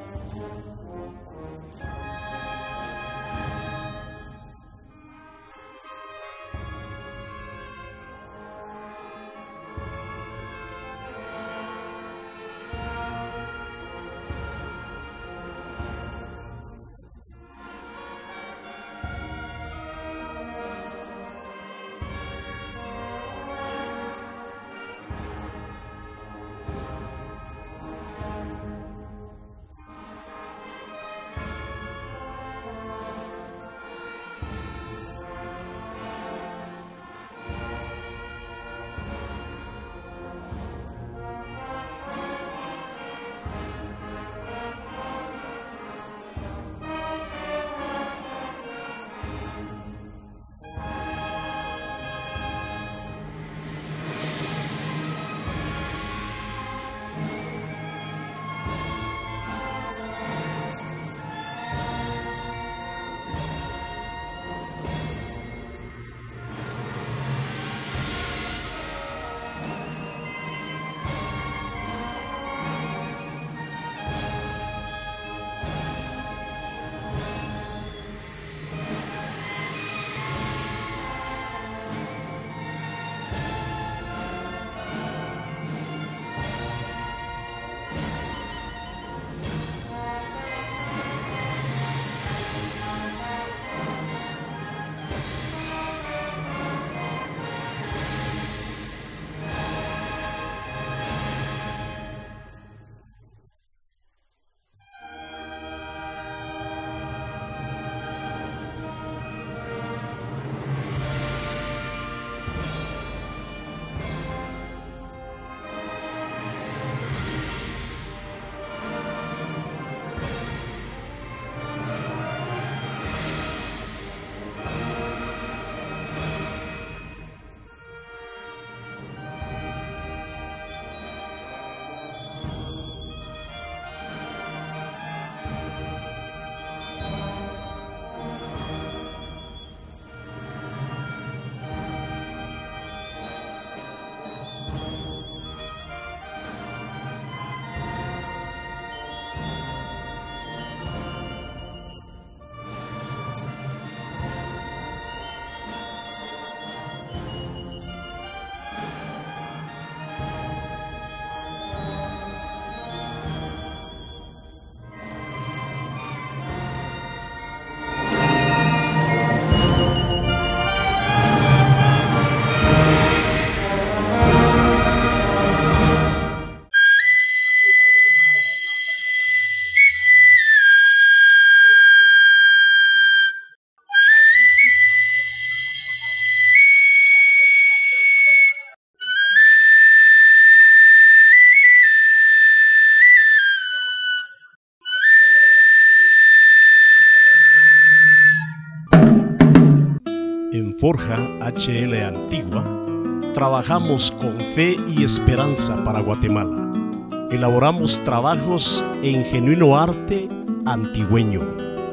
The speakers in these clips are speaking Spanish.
En Forja HL Antigua, trabajamos con fe y esperanza para Guatemala. Elaboramos trabajos en genuino arte antigüeño,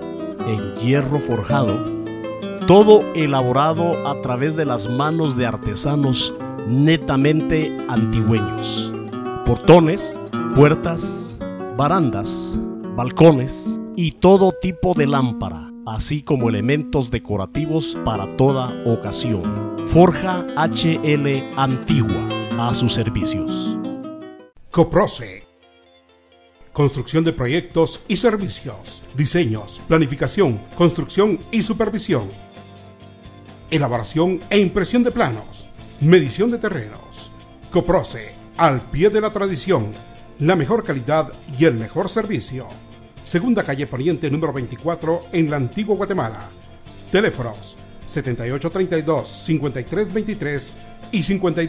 en hierro forjado, todo elaborado a través de las manos de artesanos netamente antigüeños. Portones, puertas, barandas, balcones y todo tipo de lámpara, así como elementos decorativos para toda ocasión. Forja HL Antigua, a sus servicios. Coproce. Construcción de proyectos y servicios, diseños, planificación, construcción y supervisión, elaboración e impresión de planos, medición de terrenos. Coproce, al pie de la tradición, la mejor calidad y el mejor servicio. Segunda calle Poniente número 24 en la Antigua Guatemala. Teléfonos 7832-5323 y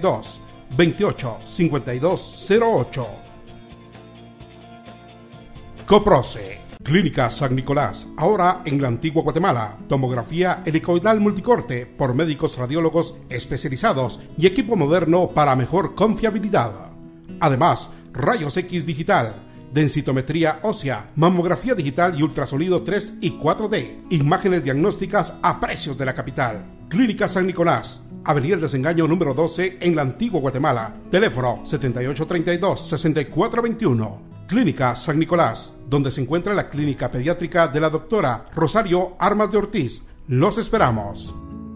52-28-5208. Coproce. Clínica San Nicolás, ahora en la Antigua Guatemala. Tomografía helicoidal multicorte por médicos radiólogos especializados y equipo moderno para mejor confiabilidad. Además, rayos X digital, densitometría ósea, mamografía digital y ultrasonido 3 y 4D. Imágenes diagnósticas a precios de la capital. Clínica San Nicolás, Avenida El Desengaño número 12 en la Antigua Guatemala. Teléfono 7832-6421. Clínica San Nicolás, donde se encuentra la clínica pediátrica de la doctora Rosario Armas de Ortiz. Los esperamos.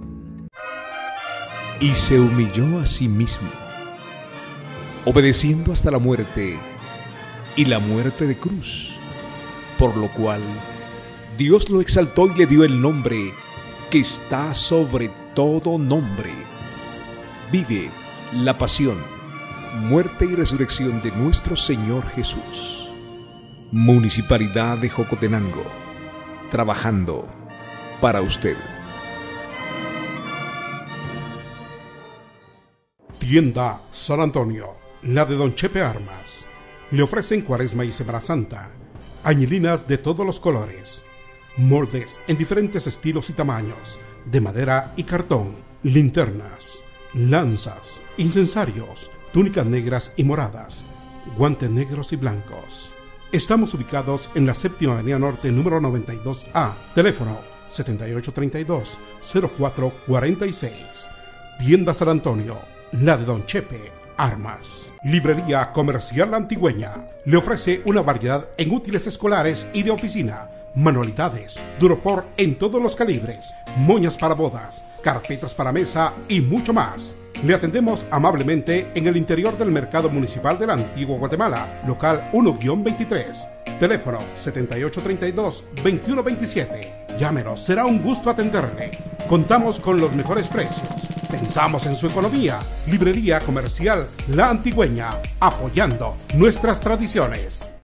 Y se humilló a sí mismo, obedeciendo hasta la muerte, y la muerte de cruz, por lo cual Dios lo exaltó y le dio el nombre que está sobre todo nombre. Vive la pasión, muerte y resurrección de nuestro Señor Jesús. Municipalidad de Jocotenango, trabajando para usted. Tienda San Antonio, la de Don Chepe Armas. Le ofrecen Cuaresma y Semana Santa, añilinas de todos los colores, moldes en diferentes estilos y tamaños, de madera y cartón, linternas, lanzas, incensarios, túnicas negras y moradas, guantes negros y blancos. Estamos ubicados en la 7ª Avenida Norte, número 92A, teléfono 7832-0446. Tienda San Antonio, la de Don Chepe Armas. Librería Comercial Antigüeña le ofrece una variedad en útiles escolares y de oficina, manualidades, duropor en todos los calibres, moñas para bodas, carpetas para mesa y mucho más. Le atendemos amablemente en el interior del Mercado Municipal de la Antigua Guatemala, local 1-23, teléfono 7832-2127. Llámenos, será un gusto atenderle. Contamos con los mejores precios. Pensamos en su economía. Librería Comercial La Antigüeña, apoyando nuestras tradiciones.